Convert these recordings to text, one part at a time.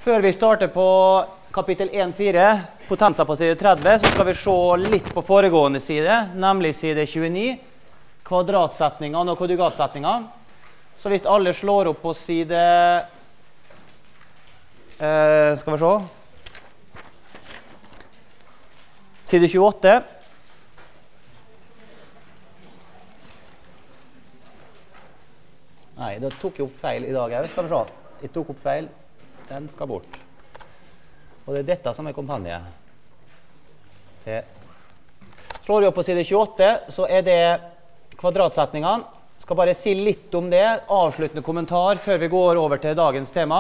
Før vi starter på kapittel 1.4, potenser på side 30, så skal vi se litt på foregående side, nemlig side 29, kvadratsetninger og konjugatsetninger. Så hvis alle slår opp på side, skal vi se, side 28. Nei, det tok jeg opp feil i dag, skal vi se. Jeg tok opp feil. Den skal bort. Og det er dette som er kompanjet. Slår jeg opp på side 28, så er det kvadratsetningene. Skal bare si litt om det, avsluttende kommentar før vi går over til dagens tema.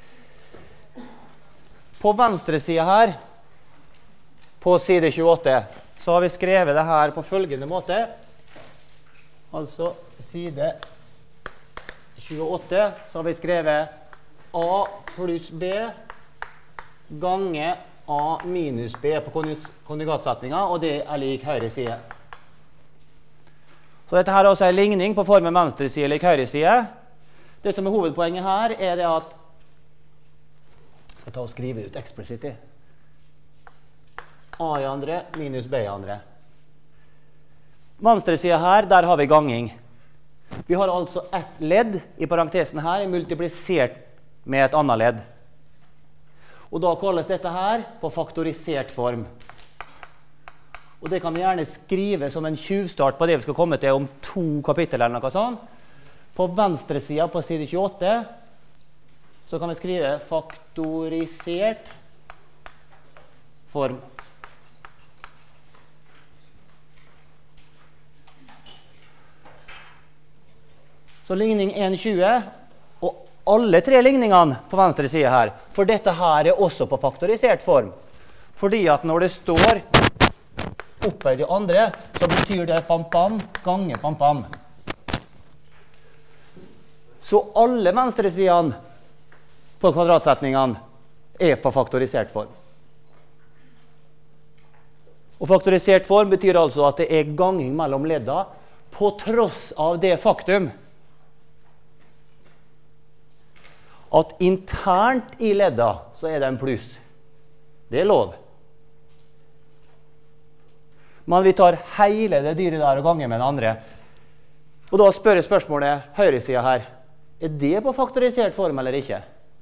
På venstre side her, på side 28, så har vi skrevet det her på følgende måte. Altså side 28, så har vi skrevet A pluss B gange A minus B på konjugatsetninga, og det er lik høyre side. Så dette her er også en ligning på formen venstre side lik høyre side. Det som er hovedpoenget her er det at jeg skal ta og skrive ut eksplisitt A i andre minus B i andre. Venstre side her, der har vi ganging. Vi har altså ett ledd i parentesen her multiplisert med et annet ledd. Og da kalles dette her på faktorisert form. Og det kan vi gjerne skrive som en tjuvstart på det vi skal komme til om 2 kapittel eller noe sånt. På venstre siden på side 28 så kan vi skrive faktorisert form. Så ligning 1,20 og alle 3 ligningene på venstre side her. For dette her er også på faktorisert form. Fordi at når det står opphøyd i andre, så betyr det pam-pam ganger pam-pam. Så alle venstre sidene på kvadratsetningene er på faktorisert form. Og faktorisert form betyr altså at det er ganging mellom ledda på tross av det faktum at internt i ledda så er det en pluss. Det er lov. Men vi tar hele det dyret der og ganger med den andre. Og da spør jeg spørsmålet høyre siden her. Er det på faktorisert form eller ikke?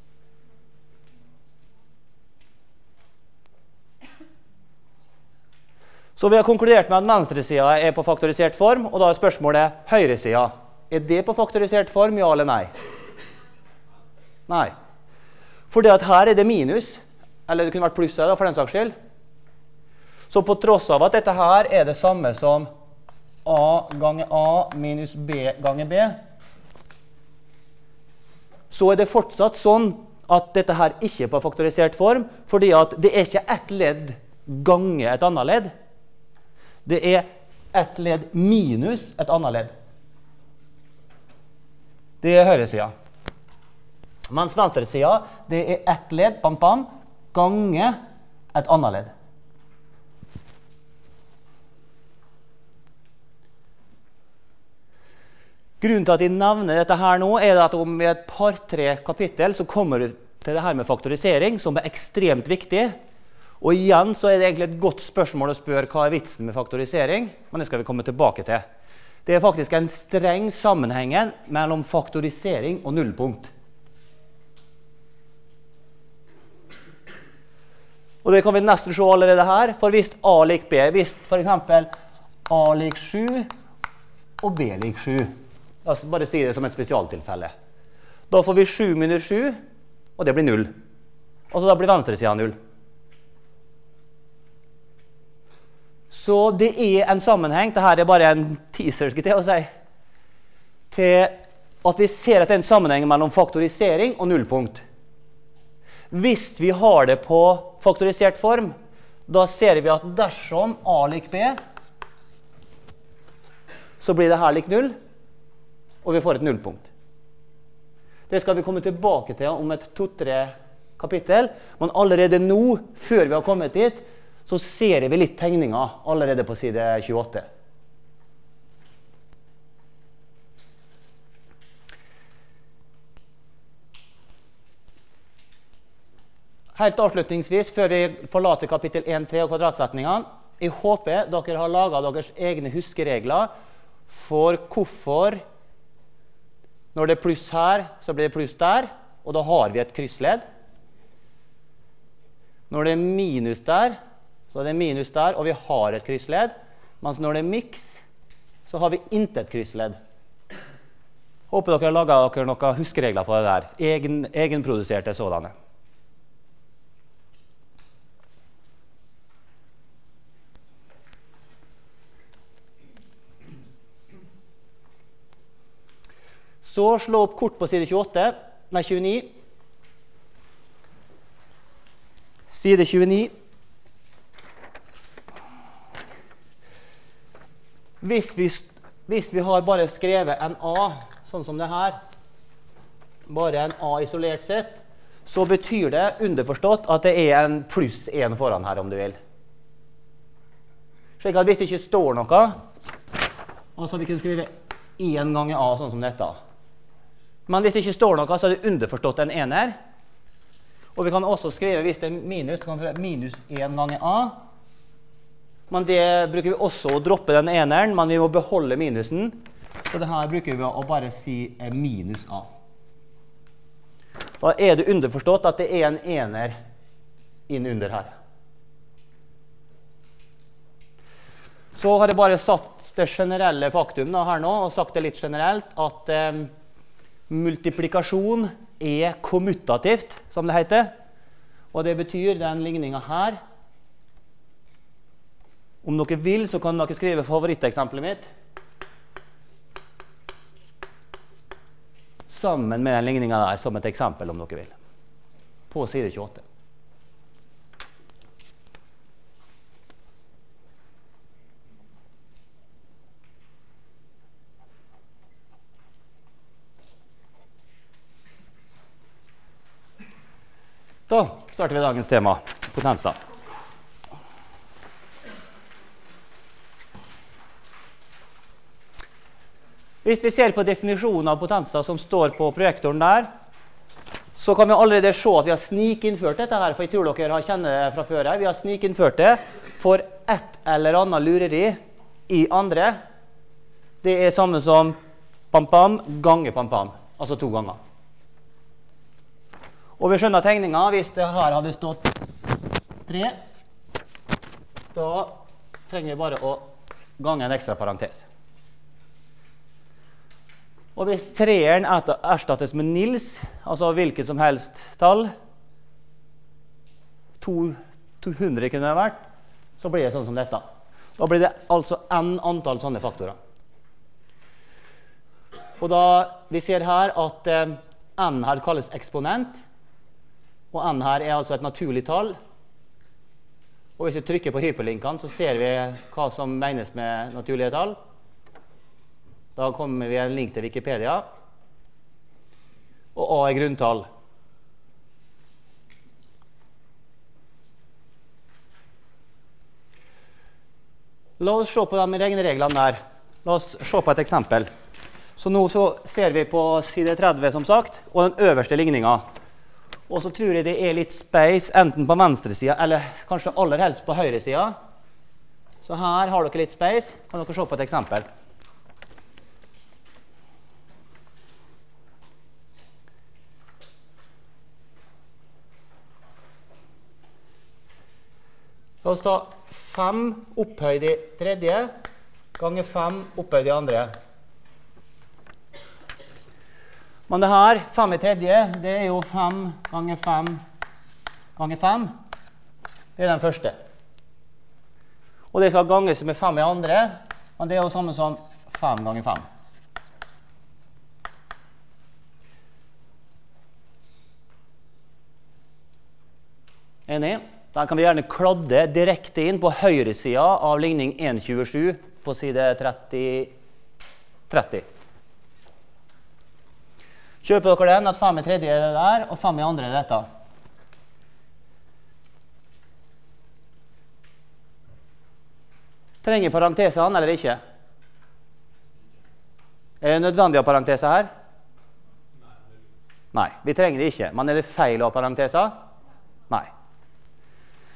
Så vi har konkludert med at venstre siden er på faktorisert form, og da er spørsmålet høyre siden. Er det på faktorisert form, ja eller nei? Nei. Fordi at her er det minus, eller det kunne vært pluss for den saks skyld. Så på tross av at dette her er det samme som A ganger A minus B ganger B, så er det fortsatt sånn at dette her ikke er på faktorisert form, fordi at det er ikke ett ledd ganger et annet ledd. Det er ett ledd minus et annet ledd. Det er høyre siden. Mens venstre siden, det er ett ledd, pam-pam, gange et annet ledd. Grunnen til at jeg nevner dette her nå, er at om et par-3 kapittel så kommer du til det her med faktorisering, som er ekstremt viktig. Og igjen så er det egentlig et godt spørsmål å spørre hva er vitsen med faktorisering, men det skal vi komme tilbake til. Det er faktisk en streng sammenheng mellom faktorisering og nullpunkt. Og det kan vi nesten se allerede her, for hvis A lik B, hvis for eksempel A lik 7 og B lik 7, altså bare si det som et spesialtilfelle. Da får vi 7 minus 7, og det blir 0. Og så da blir venstre siden 0. Så det er en sammenheng, dette er bare en teaser, skal jeg si, til at vi ser at det er en sammenheng mellom faktorisering og nullpunkt. Hvis vi har det på faktorisert form, da ser vi at dersom A lik B, så blir det her lik 0, og vi får et nullpunkt. Det skal vi komme tilbake til om et 2-3 kapittel, men allerede nå, før vi har kommet dit, så ser vi litt tegninger allerede på side 28. helt avslutningsvis, før vi forlater kapittel 1-3 og kvadratsetningene, jeg håper dere har laget deres egne huskeregler for hvorfor når det er pluss her, så blir det pluss der, og da har vi et kryssledd. Når det er minus der, så er det minus der, og vi har et kryssledd. Mens når det er miks, så har vi intet kryssledd. Håper dere har laget dere noen huskeregler på det der. Egenproduserte sådanne. Så slå opp kort på side 29. Side 29. Hvis vi har bare skrevet en A, sånn som det her, bare en A isolert sett, så betyr det underforstått at det er en pluss 1 foran her, om du vil. Slik at hvis det ikke står noe, altså vi kan skrive 1 ganger A, sånn som dette. Men hvis det ikke står noe, så er det underforstått en ener. Og vi kan også skrive, hvis det er minus, så kan vi skrive minus 1 ganger A. Men det bruker vi også å droppe den eneren, men vi må beholde minusen. Så det her bruker vi å bare si minus A. Da er det underforstått at det er en ener inn under her. Så har jeg bare satt det generelle faktum da, her nå, og sagt det litt generelt, at multiplikasjon er kommutativt, som det heter. Og det betyr den ligningen her. Om dere vil, så kan dere skrive favoritteksempelet mitt. Sammen med den ligningen der, som et eksempel, om dere vil. På side 28. Da starter vi dagens tema, potenser. Hvis vi ser på definisjonen av potenser som står på projektoren der, så kan vi allerede se at vi har snikinnført dette her, for jeg tror dere har kjennet det fra før her. Vi har snikinnført det for et eller annet lureri i andre. Det er samme som pam-pam ganger pam-pam, altså 2 ganger. Og vi skjønner tegningen, hvis det her hadde stått 3, da trenger vi bare å gange en ekstra parentes. Og hvis 3-eren erstattes med nils, altså hvilket som helst tall, 200 kunne det vært, så blir det sånn som dette. Da blir det altså n antall sånne faktorer. Og da vi ser her at n her kalles eksponent, og n her er altså et naturlig tall. Og hvis vi trykker på hyperlinkene, så ser vi hva som menes med naturlige tall. Da kommer vi en link til Wikipedia. Og A er grunntall. La oss se på de regnereglene der. La oss se på et eksempel. Så nå så ser vi på side 30, som sagt, og den øverste ligningen. Og så tror jeg det er litt space enten på venstre siden, eller kanskje aller helst på høyre siden. Så her har dere litt space. Kan dere se på et eksempel. La oss ta 5 opphøyd i tredje, ganger 5 opphøyd i andre. Men det her, 5 i tredje, det er jo 5 ganger 5 ganger 5. Det er den første. Og det skal ganges med 5 i andre, men det er jo samme som 5 ganger 5. Enig? Der kan vi gjerne kladde direkte inn på høyre siden av ligning 1.27 på side 30. Kjøper dere den, at 5 i tredje er det der, og 5 i andre er dette. Trenger parentesene eller ikke? Er det nødvendig å ha parenteser her? Nei, vi trenger det ikke. Men er det feil å ha parenteser? Nei.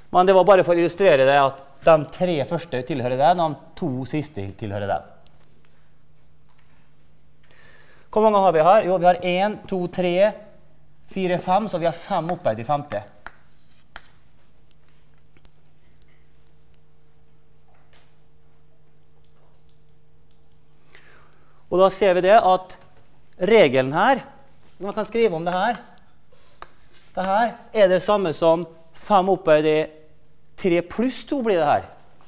Men det var bare for å illustrere det at de 3 første tilhører den, og de 2 siste tilhører den. Hvor mange har vi her? Jo, vi har 1, 2, 3, 4, 5, så vi har 5 opphøyd i femte. Og da ser vi det at regelen her, man kan skrive om det her er det samme som 5 opphøyd i 3 pluss 2 blir det her.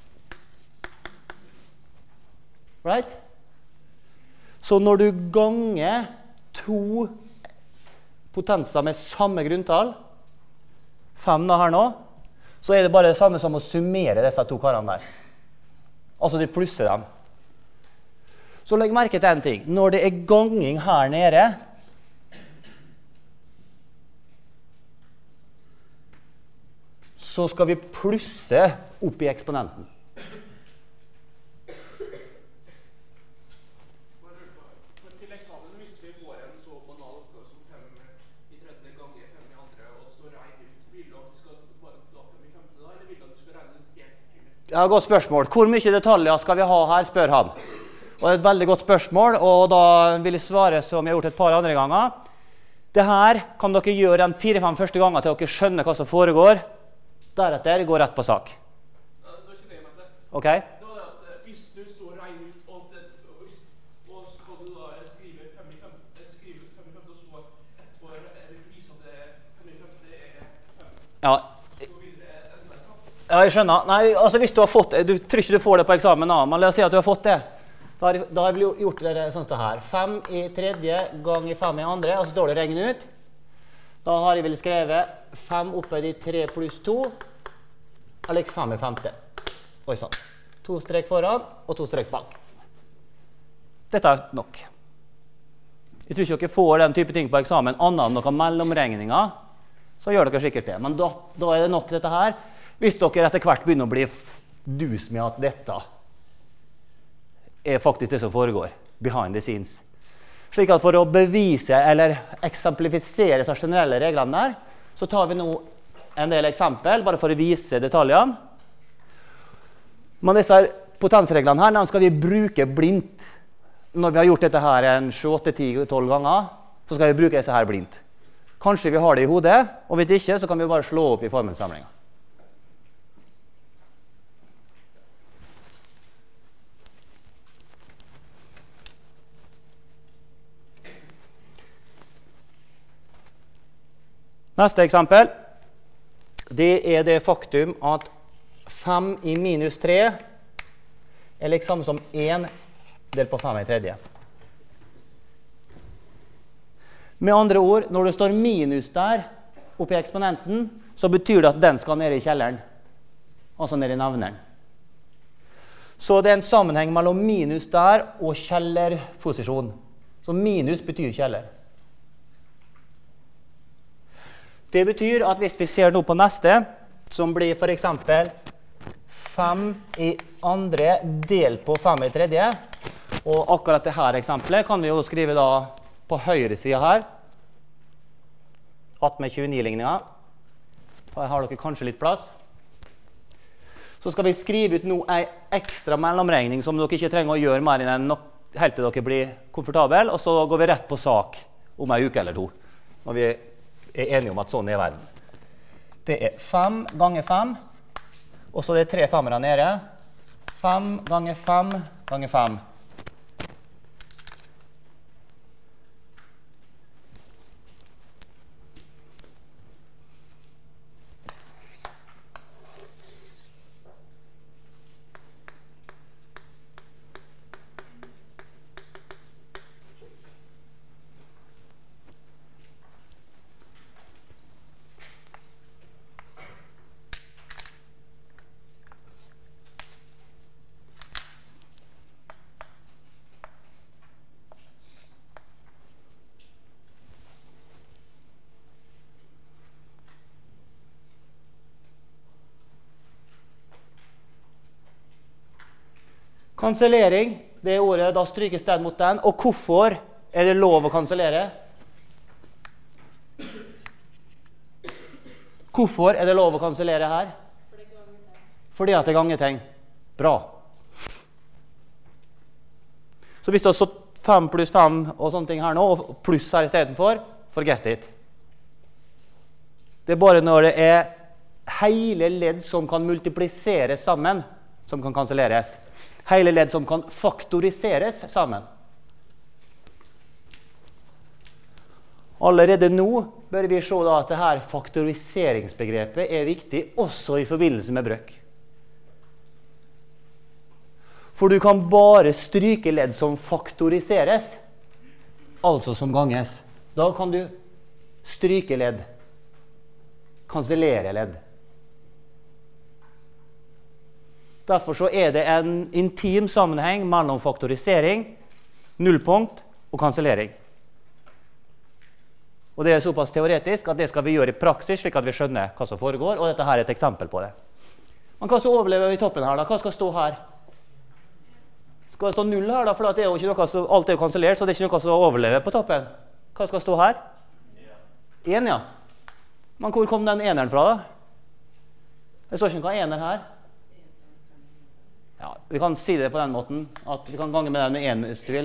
Right? Så når du ganger 2 potenser med samme grunntall, 5 da her nå, så er det bare det samme som å summere disse 2 karene der. Altså du plusser dem. Så legg merke til en ting. Når det er ganging her nede, så skal vi plusse opp i eksponenten. Til eksamen, hvis vi får en så banal oppgave som 5 i tredje ganger 5 i andre, og det står regn ut, vil du at du skal bare datum i femte da, eller vil du at du skal regne ut helt? Ja, godt spørsmål. Hvor mye detaljer skal vi ha her, spør han. Og det er et veldig godt spørsmål, og da vil jeg svare som jeg har gjort et par andre ganger. Det her kan dere gjøre de 4-5 første ganger til dere skjønner hva som foregår. Deretter går rett på sak. Da kjenner jeg meg til. Ok? Det var det at hvis du står og regner ut, og så kan du da skrive 5 i femte, og så etterpå vise at 5 i femte er 5. Ja. Ja, jeg skjønner. Nei, altså hvis du har fått det, du tror ikke du får det på eksamen da, men la oss si at du har fått det. Da har vi gjort det sånn som det her. 5 i tredje ganger 5 i andre, og så står det regn ut. Da har jeg vel skrevet 5 opphøyd i 3 pluss 2, eller 5 i femte. Oi sånn. 2 strek foran, og 2 strek bak. Dette er nok. Jeg tror ikke dere får den type ting på eksamen, annet enn noen mellomregninger, så gjør dere sikkert det. Men da er det nok dette her. Hvis dere etter hvert begynner å bli dus med at dette er faktisk det som foregår behind the scenes. Slik at for å bevise eller eksemplifisere disse generelle reglene der, så tar vi nå en del eksempel, bare for å vise detaljene. Men disse potensreglene her, de skal vi bruke blindt. Når vi har gjort dette her en 7, 8, 10, 12 ganger, så skal vi bruke disse her blindt. Kanskje vi har det i hodet, og hvis ikke, så kan vi bare slå opp i formelsamlingen. Neste eksempel, det er det faktum at 5 i minus 3 er liksom som 1 delt på 5 i tredje. Med andre ord, når det står minus der oppe i eksponenten, så betyr det at den skal ned i kjelleren, altså ned i nevneren. Så det er en sammenheng mellom minus der og kjellerposisjon. Så minus betyr kjeller. Det betyr at hvis vi ser nå på neste, som blir for eksempel 5 i andre delt på 5 i tredje, og akkurat dette eksempelet kan vi jo skrive da på høyre siden her, 18 med 29-ligninger. Her har dere kanskje litt plass. Så skal vi skrive ut nå en ekstra mellomregning som dere ikke trenger å gjøre mer enn helt til dere blir komfortabel, og så går vi rett på sak om en uke eller 2, når vi er enige om at sånn er verden. Det er 5 ganger 5, og så er det 3 femmere nede. 5 ganger 5 ganger 5. Kansellering, det ordet, da strykes den mot den. Og hvorfor er det lov å kansellere? Hvorfor er det lov å kansellere her? fordi at det er gangetegn. Bra. Så hvis det har stått 5 pluss 5 og sånne ting her nå, og pluss her i stedet for, forget it. Det er bare når det er hele ledd som kan multipliseres sammen, som kan kanselleres. Hele ledd som kan faktoriseres sammen. Allerede nå bør vi se da at dette faktoriseringsbegrepet er viktig også i forbindelse med brøk. For du kan bare stryke ledd som faktoriseres, altså som ganges. Da kan du stryke ledd, kansellere ledd. Derfor så er det en intim sammenheng mellom faktorisering, nullpunkt og kansellering. Og det er såpass teoretisk at det skal vi gjøre i praksis, slik at vi skjønner hva som foregår, og dette her er et eksempel på det. Men hva som overlever i toppen her da? Hva skal stå her? Skal det stå 0 her da? For det er jo ikke noe som, alt er jo kansellert, så det er ikke noe som overlever på toppen. Hva skal stå her? 1, ja. Men hvor kom den eneren fra da? Det står ikke noe ener her. Ja, vi kan si det på den måten, at vi kan gange med den med 1 hvis du vil.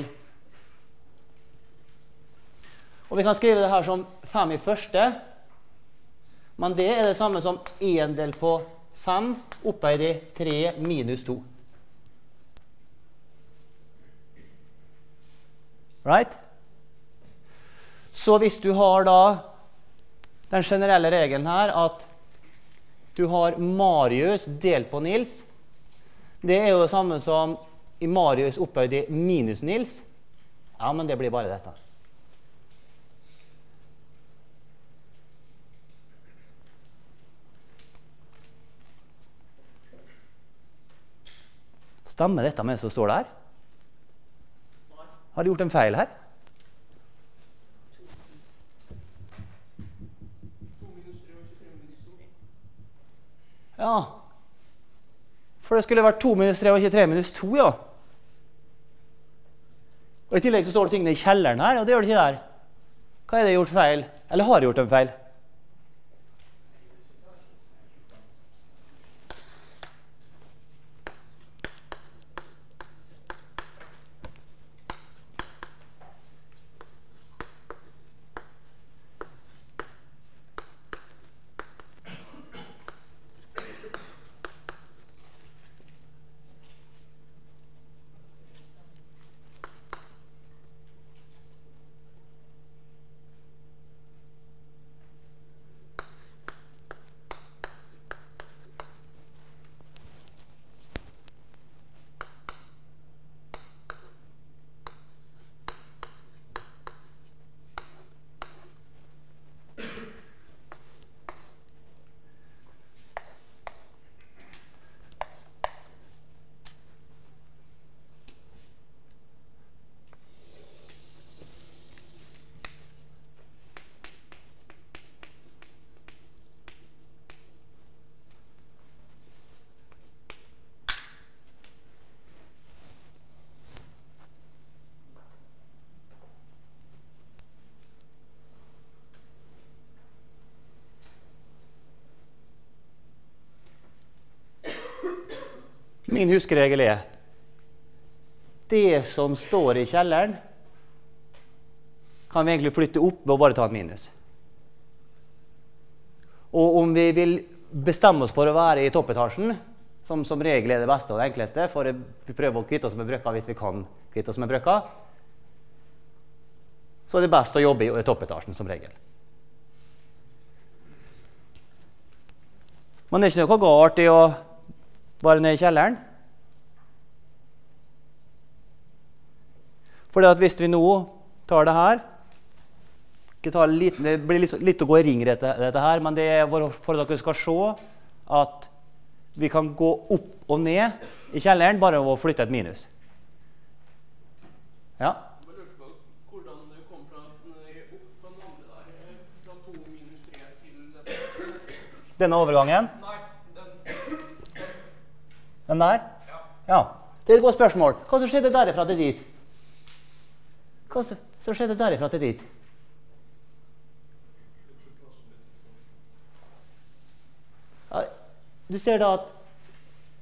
Og vi kan skrive det her som 5 i første, men det er det samme som 1 delt på 5 opphøyd i 3 minus 2. Right? Så hvis du har da den generelle regelen her, at du har Marius delt på Nils, det er jo det samme som i Marius opphøyd i minus Nils. Ja, men det blir bare dette. Stemmer dette med det som står der? Har du gjort en feil her? 2 minus 3 og 23 minus 2. Ja. For det skulle vært 2 minus 3 og 23 minus 2, ja. Og i tillegg så står det tingene i kjelleren her, og det gjør det ikke der. Hva er det gjort feil? Eller har jeg gjort en feil? Min huskeregel er det som står i kjelleren kan vi egentlig flytte opp ved å bare ta en minus. Og om vi vil bestemme oss for å være i toppetasjen, som regel er det beste og det enkleste, for vi prøver å kvitte oss med brøkka hvis vi kan kvitte oss med brøkka, så er det best å jobbe i toppetasjen som regel. Men det er ikke noe galt i å bare ned i kjelleren. For det at hvis vi nå tar det her, det blir litt å gå i ring dette her, men det er for at dere skal se at vi kan gå opp og ned i kjelleren bare ved å flytte et minus. Ja? Jeg lurte på hvordan det kom fra opp på den andre der, fra 2 minus 3 til dette. Denne overgangen? Nei, Den der? Ja. Ja. Det er et godt spørsmål. Hva som skjedde derifra til dit? Hva som skjedde derifra til dit? Ja, du ser da at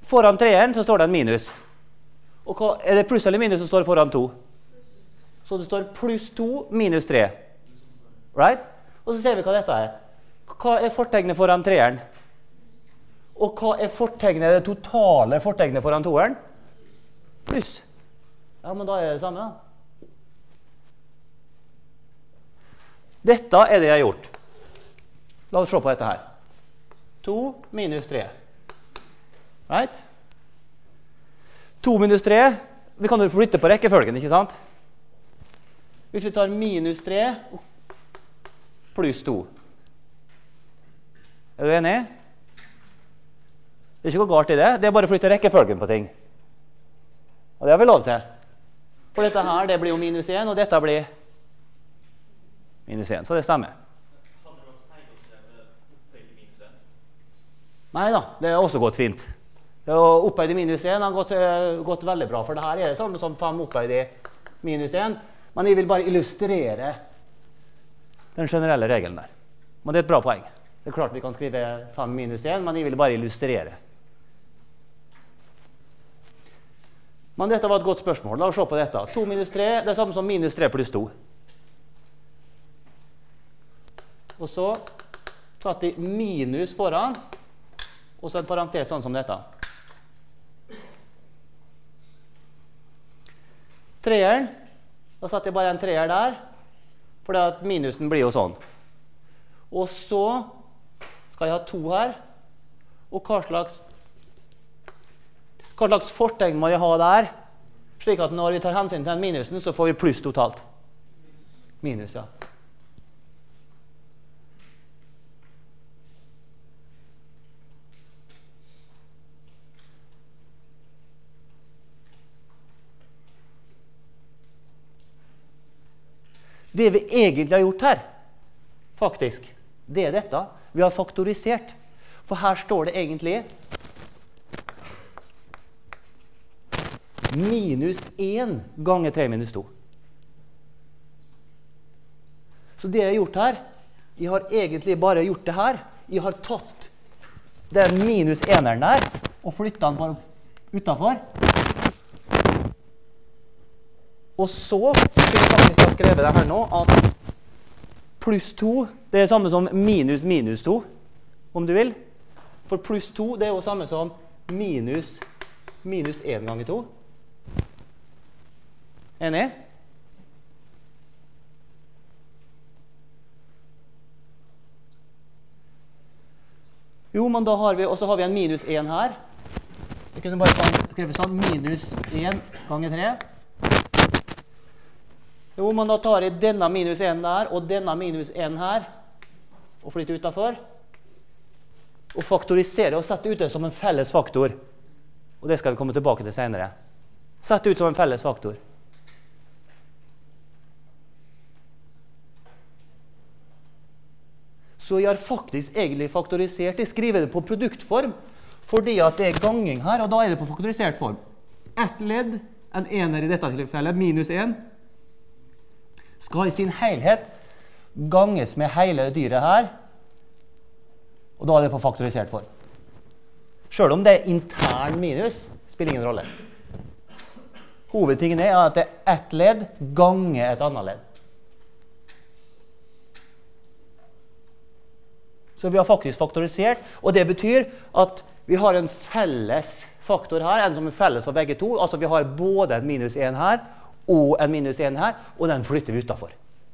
Foran treeren så står det en minus. Og hva, er det pluss eller minus som står foran 2? Så det står pluss 2 minus 3. Right? Og så ser vi hva dette er. Hva er fortegnet foran treeren? Og hva er fortegnet, det totale fortegnet foran toeren? Pluss. Ja, men da er det samme da. Dette er det jeg har gjort. La oss se på dette her. 2 minus 3. Right? 2 minus 3, vi kan jo flytte på rekkefølgen, ikke sant? Hvis vi tar minus 3 pluss 2. Er du enig? Det er ikke noe galt i det, det er bare å flytte rekkefølgen på ting. Og det har vi lov til. For dette her, det blir jo minus 1, og dette blir minus 1, så det stemmer. Hadde du også tegnet det med opphøyd i minus 1? Neida, det har også gått fint. Opphøyd i minus 1 har gått veldig bra, for det her er det samme som 5 opphøyd i minus 1, men jeg vil bare illustrere den generelle regelen der. Men det er et bra poeng. Det er klart vi kan skrive 5 minus 1, men jeg vil bare illustrere. Men dette var et godt spørsmål. La oss se på dette. 2 minus 3, det er samme som minus 3 pluss 2. Og så satt de minus foran, og så en parentes sånn som dette. Treeren, da satt jeg bare en treer der, for at minusen blir jo sånn. Og så skal jeg ha 2 her, og hva slags fortegn må jeg ha der, slik at når vi tar hensyn til den minusen, så får vi pluss totalt. Minus, ja. Det vi egentlig har gjort her, faktisk, det er dette. Vi har faktorisert. For her står det egentlig minus 1 ganger 3 minus 2. Så det jeg har gjort her, jeg har egentlig bare gjort det her. Jeg har tatt den minus 1-eren der, og flyttet den bare utenfor. Og så skulle jeg faktisk ha skrevet det her nå, at pluss 2, det er samme som minus minus 2, om du vil. For pluss 2, det er jo samme som minus 1 ganger 2. Enig? Jo, men da har vi, og så har vi en minus 1 her. Vi kunne bare skrive sånn, minus 1 ganger 3. Jo, men da tar jeg denne minus 1 der, og denne minus 1 her, og flytter utenfor. Og faktoriserer og setter ut det som en felles faktor. Og det skal vi komme tilbake til senere. Sett ut som en felles faktor. Så jeg har faktisk egentlig faktorisert. Jeg skriver det på produktform, fordi at det er ganging her, og da er det på faktorisert form. Et ledd, en ener i dette tilfellet, minus 1, skal i sin helhet ganges med hele dyret her, og da er det på faktorisert form. Selv om det er intern minus, spiller ingen rolle. Hovedtingen er at det er ett ledd ganger et annet ledd. Så vi har faktisk faktorisert, og det betyr at vi har en felles faktor her, en som er felles for begge to. Altså vi har både en minus 1 her, og en minus 1 her, og den flytter vi utenfor.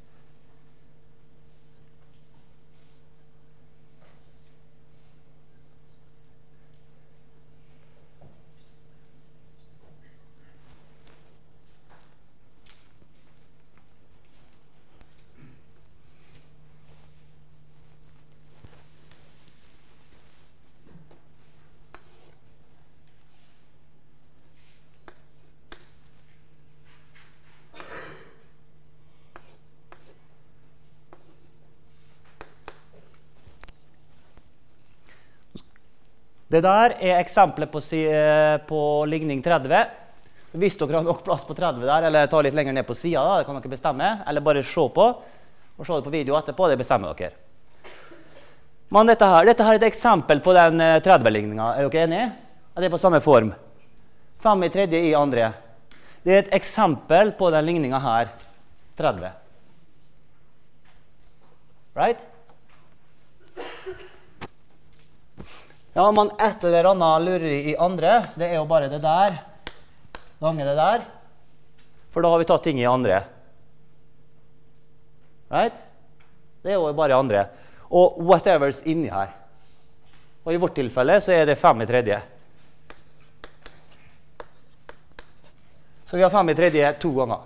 Det der er eksempler på ligning 30. Hvis dere har nok plass på 30 der, eller ta litt lenger ned på siden, da, det kan dere bestemme, eller bare se på, og se det på video etterpå, det bestemmer dere. Men dette her er et eksempel på den 30-ligningen, er dere enige? Ja, det er på samme form. 5 i tredje i andre. Det er et eksempel på den ligningen her. 30. Right? Ja, man et eller annet lurer i andre. Det er jo bare det der. Ganger det der. For da har vi tatt ting i andre. Right? Det er jo bare andre. Og whatever's inni her. Og i vårt tilfelle så er det 5 i tredje. Så vi har 5 i tredje 2 ganger.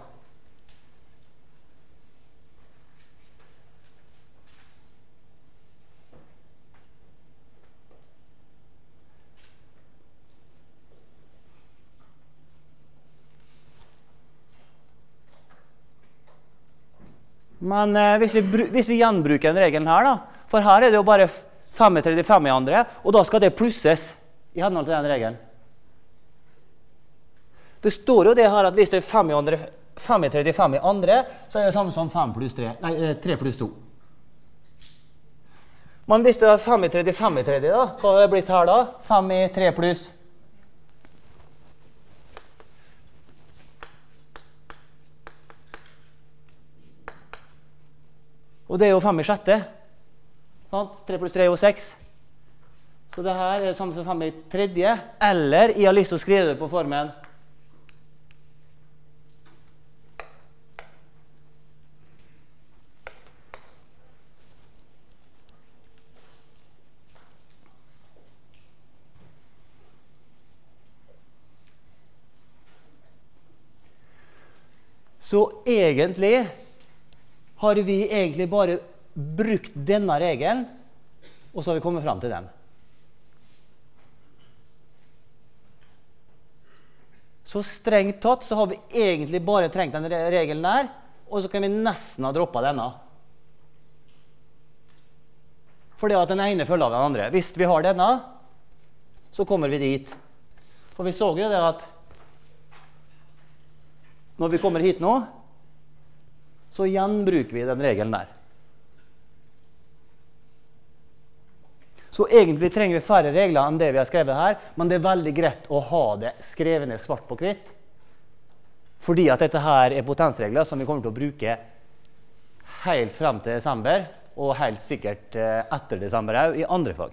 Men hvis vi gjenbruker den regelen her da, for her er det jo bare 5 i tredje 5 i andre, og da skal det plusses i henhold til den regelen. Det står jo det her at hvis det er 5 i tredje 5 i andre, så er det samme som 3 pluss 2. Men hvis det er 5 i tredje 5 i tredje da, hva har det blitt her da? 5 i 3 pluss. Og det er jo 5 i sjette. 3 pluss 3 er jo 6. Så det her er samme som 5 i tredje. Eller jeg har lyst til å skrive det på formen. Så egentlig har vi egentlig bare brukt denne regelen, og så har vi kommet frem til den. Så strengt tatt så har vi egentlig bare trengt den regelen der, og så kan vi nesten ha droppet denne. Fordi at den ene følger av den andre. Hvis vi har denne, så kommer vi dit. For vi så jo det at når vi kommer hit nå, så gjenbruker vi den regelen der. Så egentlig trenger vi færre regler enn det vi har skrevet her, men det er veldig greit å ha det skrevene svart på hvitt. Fordi at dette her er potensregler som vi kommer til å bruke helt frem til desember, og helt sikkert etter desember også, i andre fag.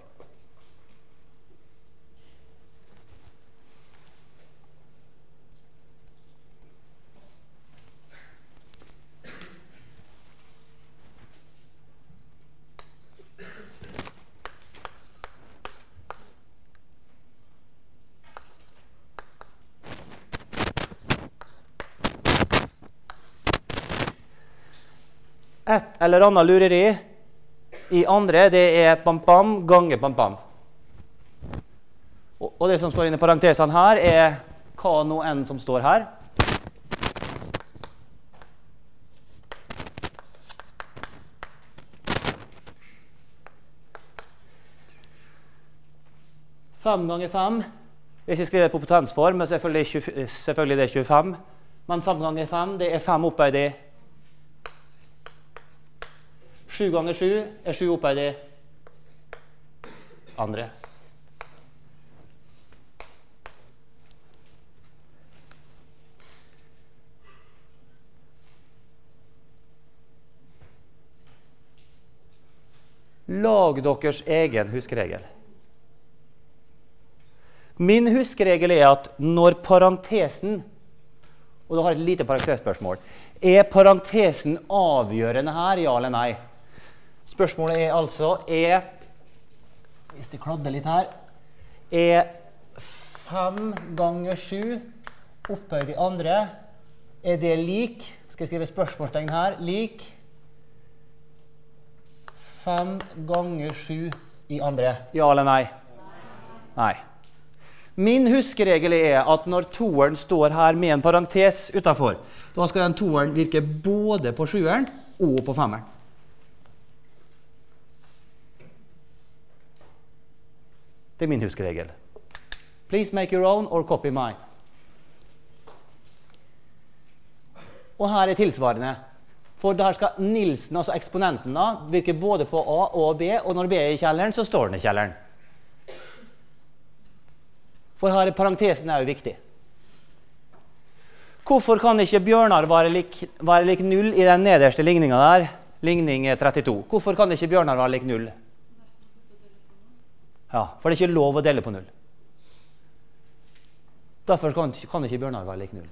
Et eller annet lureri i andre, det er pam-pam ganger pam-pam. Og det som står inne i parentesene her er hva nå enn som står her. Fem ganger 5. Jeg skal skrive på potensform, men selvfølgelig det er 25. Men 5 ganger 5, det er 5 opphøyd i 7 ganger 7 er 7 opphøyd i andre. Lag deres egen huskeregel. Min huskeregel er at når parentesen, og da har jeg et lite parentesspørsmål, er parentesen avgjørende her, ja eller nei? Spørsmålet er altså, hvis det kladder litt her, er 5 ganger 7 opphøyd i andre, er det lik, skal jeg skrive spørsmålstegn her, lik 5 ganger 7 i andre, ja eller nei? Nei. Min huskeregel er at når toeren står her med en parentes utenfor, da skal den toeren virke både på 7-eren og på 5-eren. Det er min huskeregel. Please make your own or copy mine. Og her er tilsvarende. For der skal Nilsen, altså eksponenten da, virke både på A og B, og når B er i kjelleren, så står den i kjelleren. For her er parentesen jo viktig. Hvorfor kan ikke Bjørnar være lik 0 i den nederste ligningen der? Ligning 32. Hvorfor kan ikke Bjørnar være lik 0? Ja, for det er ikke lov å dele på 0. Derfor kan ikke Bjørnar være lik 0.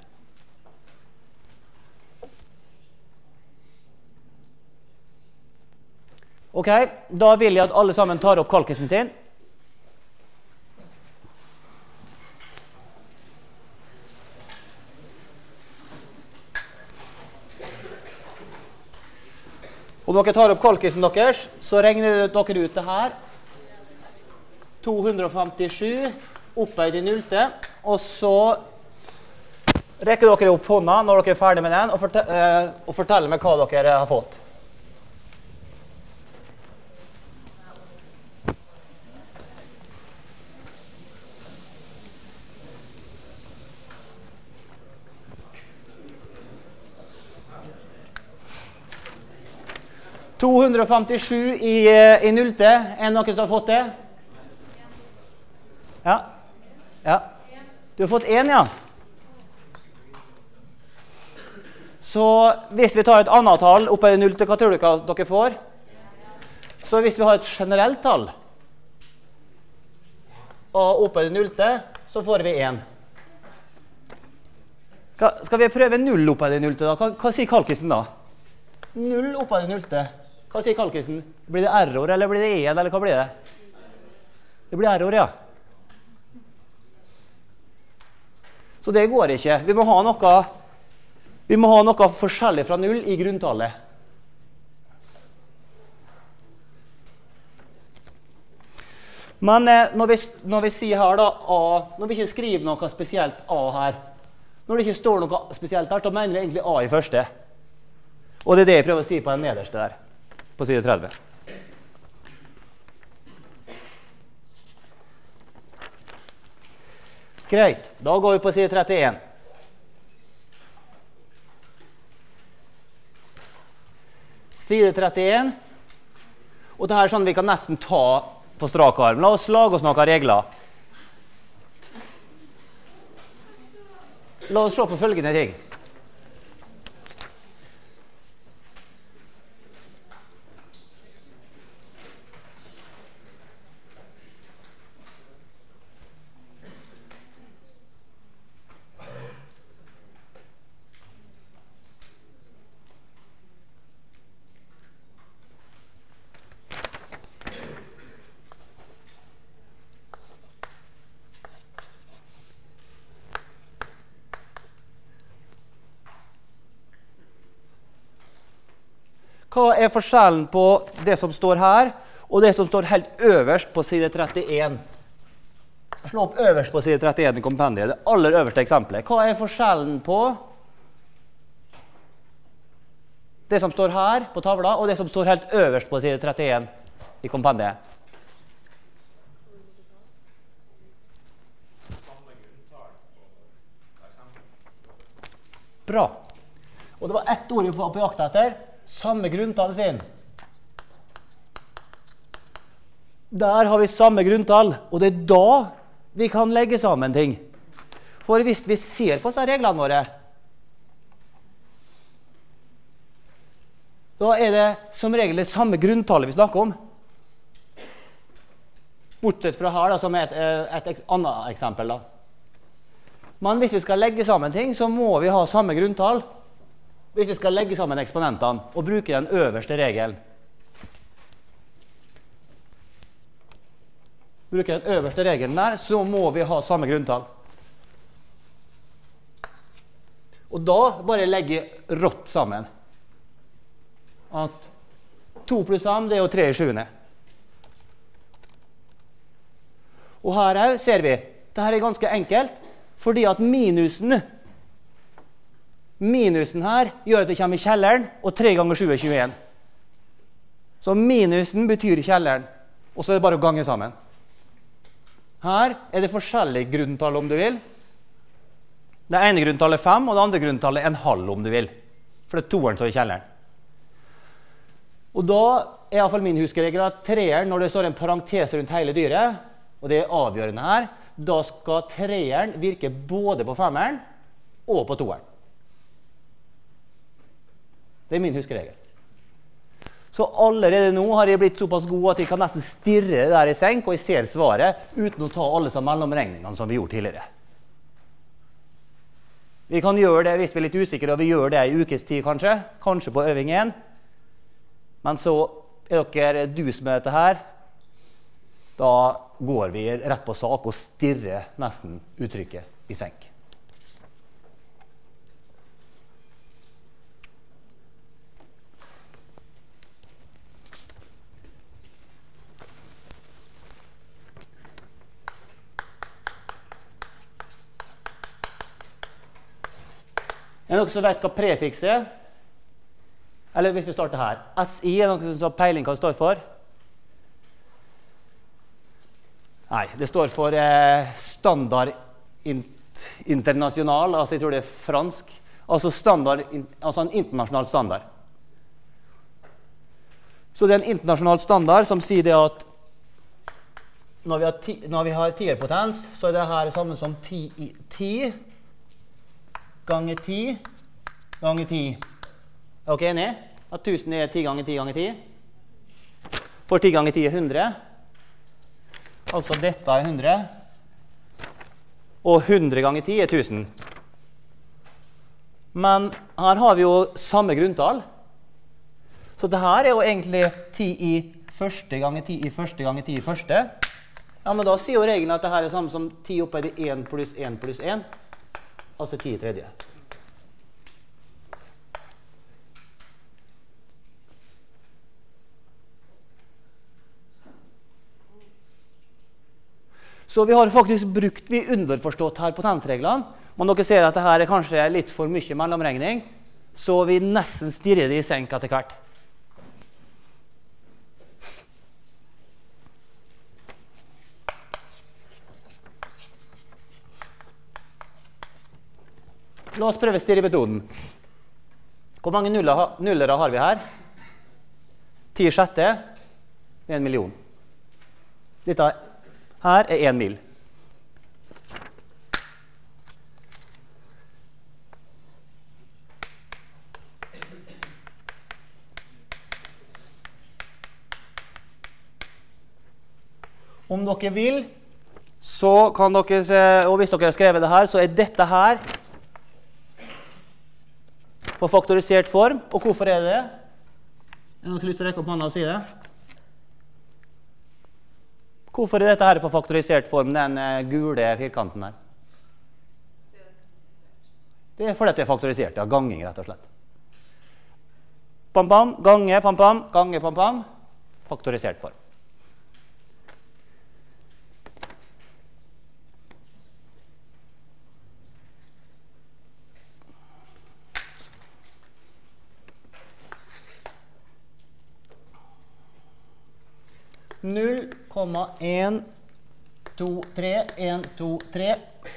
Ok, da vil jeg at alle sammen tar opp kalkusen sin. Om dere tar opp kalkusen deres, så regner dere ut det her. 257 opphøyd i nullte, og så rekker dere opp hånda når dere er ferdig med den, og forteller meg hva dere har fått. «257 i nullte. Er det noen som har fått det? Ja. Ja. Du har fått 1, ja. Så hvis vi tar et annet tall oppe i nullte, hva tror dere dere får? Så hvis vi har et generelt tall og oppe i nullte, så får vi 1. Skal vi prøve 0 oppe i nullte da? Hva sier kalkusen da? 0 oppe i nullte. Hva sier kalkusen? Blir det error, eller blir det 1, eller hva blir det? Det blir error, ja. Så det går ikke. Vi må ha noe forskjellig fra 0 i grunntallet. Men når vi sier her da A, når vi ikke skriver noe spesielt A her, når det ikke står noe spesielt her, så mener vi egentlig A i første. Og det er det jeg prøver å si på den nederste der, på side 30. Greit, da går vi på side 31. Side 31. Og dette er sånn vi kan nesten ta på strak arm. La oss lage oss noen regler. La oss se på følgende ting. Hva er forskjellen på det som står her, og det som står helt øverst på side 31? Slå opp øverst på side 31 i kompendiet, det aller øverste eksempelet. Hva er forskjellen på det som står her på tavla, og det som står helt øverst på side 31 i kompendiet? Bra. Og det var ett ord vi var på jakt etter. Samme grunntall sin. Der har vi samme grunntall, og det er da vi kan legge sammen ting. For hvis vi ser på disse reglene våre, da er det som regel det samme grunntallet vi snakker om. Bortsett fra her, da, som er et annet eksempel. Da. Men hvis vi skal legge sammen ting, så må vi ha samme grunntall. Hvis vi skal legge sammen eksponentene og bruke den øverste regelen. Bruke den øverste regelen der, så må vi ha samme grunntall. Og da bare legge rått sammen. At 2 pluss 5, det er jo 3 i 7. Og her også ser vi, dette er ganske enkelt, fordi at minusen her gjør at det kommer i kjelleren, og 3 ganger 7 er 21. Så minusen betyr kjelleren, og så er det bare å gange sammen. Her er det forskjellige grunntall om du vil. Det ene grunntallet er 5, og det andre grunntallet er 1,5 om du vil. For det er 2-eren som er i kjelleren. Og da er i hvert fall min huskeregel at 3-eren, når det står en parentes rundt hele dyret, og det er avgjørende her, da skal treeren virke både på femmeren og på toeren. Det er min huskeregel. Så allerede nå har jeg blitt såpass god at jeg kan nesten stirre der i senk, og jeg ser svaret uten å ta alle sammen mellomregningene som vi gjorde tidligere. Vi kan gjøre det hvis vi er litt usikre, og vi gjør det i ukes tid kanskje på øving 1. Men så er dere dus med dette her. Da går vi rett på sak og stirrer nesten uttrykket i senk. Er det noen som vet hva prefiks er? Eller hvis vi starter her. SI er noen som har peiling hva det står for? Nei, det står for standard internasjonal, altså jeg tror det er fransk. Altså en internasjonal standard. Så det er en internasjonal standard som sier det at når vi har tierpotens, så er det her det samme som 10 ganger 10 ganger 10. Er dere enige? At 1000 er 10 ganger 10 ganger 10. For 10 ganger 10 er 100. Altså dette er 100. Og 100 ganger 10 er 1000. Men her har vi jo samme grunntall. Så dette er jo egentlig 10 i første ganger 10 i første ganger 10 i første. Ja, men da sier jo regelen at dette er det samme som 10 opphøyd i 1 pluss 1 pluss 1. Altså 10 i tredje. Så vi har faktisk brukt underforstått her potensreglene, men dere ser at dette er kanskje litt for mye mellomregning, så vi nesten stirrer det i senk etter hvert. La oss prøve stirremetoden. Hvor mange nullere har vi her? 10 sjette er 1 million. Dette her er 1 mil. Om dere vil, så kan dere se, og hvis dere har skrevet det her, så er dette her på faktorisert form. Og hvorfor er det det? Er det noen lyst til å rekke opp hånda og si det? Hvorfor er dette her på faktorisert form, den gule firkanten her? Det er fordi det er faktorisert, ja, ganging rett og slett. Pam, pam, gange, pam, pam, gange, pam, pam. Faktorisert form. Null, 1, 2, 3, 1, 2, 3,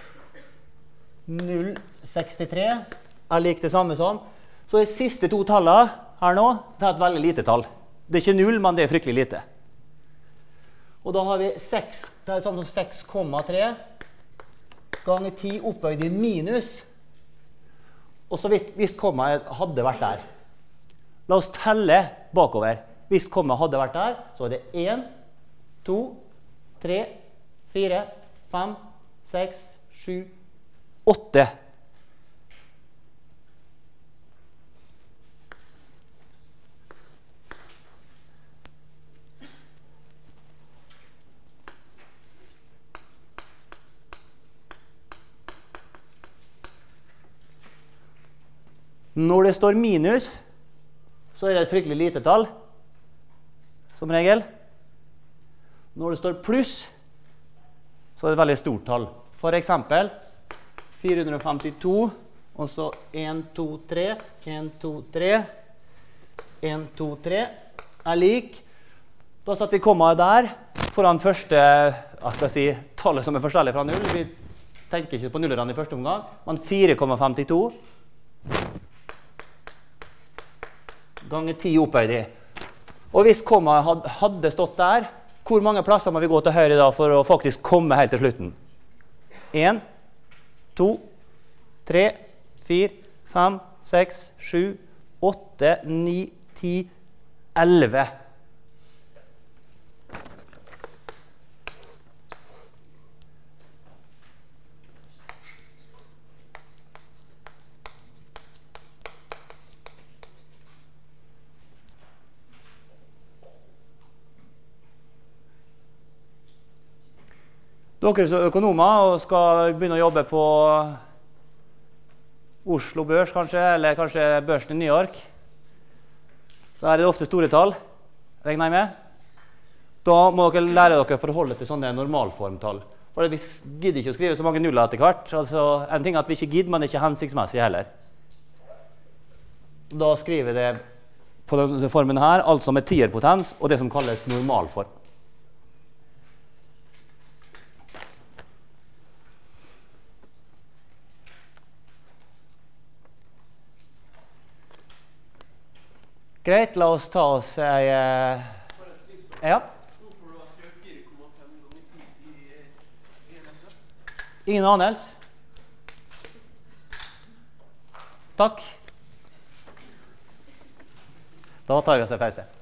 0, 63 er lik det samme som. Så de siste to tallene her nå, det er et veldig lite tall. Det er ikke 0, men det er fryktelig lite. Og da har vi 6, det er det samme som 6,3 ganger 10 opphøyd i minus. Og så hvis kommaet hadde vært der. La oss telle bakover. Hvis kommaet hadde vært der, så er det 1, 2, 3, 4, 5, 6, 7, 8. Når det står minus, så er det et fryktelig lite tall, som regel. Når det står pluss, så er det et veldig stort tall. For eksempel 452, og så 1, 2, 3, 1, 2, 3, 1, 2, 3 er lik. Da setter vi kommaet der, foran første tallet som er forskjellig fra 0. Vi tenker ikke på nullerne i første omgang, men 4,52 ganger 10 opphøyd i. Og hvis kommaet hadde stått der, hvor mange plasser må vi gå til høyre da for å faktisk komme helt til slutten? 1, 2, 3, 4, 5, 6, 7, 8, 9, 10, 11. Dere er økonomer og skal begynne å jobbe på Oslo Børs kanskje, eller kanskje børsen i New York. Så er det ofte store tall, regner jeg med. Da må dere lære dere å forholde til sånne normalformtall. For vi gidder ikke å skrive så mange nuller etter hvert. Altså, en ting er at vi ikke gidder, men det er ikke hensiktsmessig heller. Da skriver det på denne formen her, altså med tierpotens, og det som kalles normalform. Greit, la oss ta oss ei ja. Hvorfor da skrev 4,5 ganger 10 i eneste? Ingen anelse. Takk. Da tar vi oss en pause.